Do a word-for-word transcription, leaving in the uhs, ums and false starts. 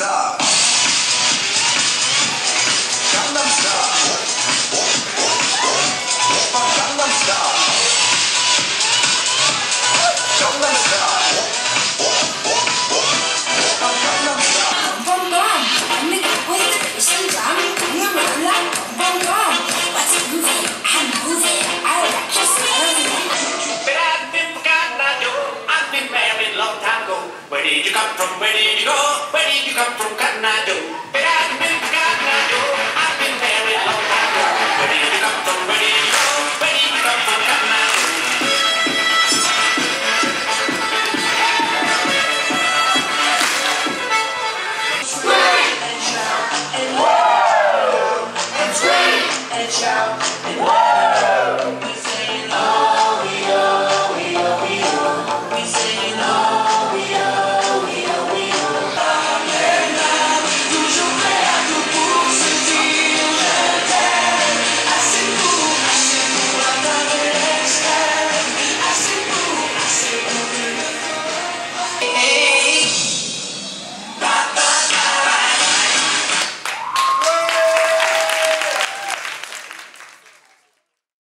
Style. Gangnam Style. Gangnam Style. Gangnam Style. Gangnam Style. Bong bong, anh mới gặp với tất cả sinh cảm, nhưng mà anh lắm. Bong bong, let's move it, I'm moving, I like just loving. But I've been forgotten, I do. I've been married long time ago. Where did you come from? Where did you go? Where did you come from? Cotton I do. But I've been forgotten, I do. I've been married long time ago. Where did you come from? Where did you go? Where did you come from? Cotton I do. Scream and shout and woo and scream and shout.